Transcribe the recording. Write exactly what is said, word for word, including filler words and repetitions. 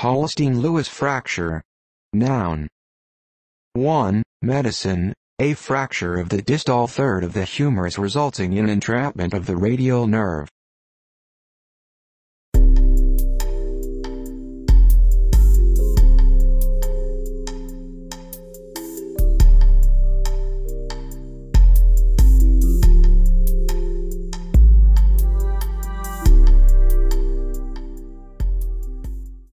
Holstein-Lewis fracture. Noun. one. Medicine, a fracture of the distal third of the humerus resulting in entrapment of the radial nerve.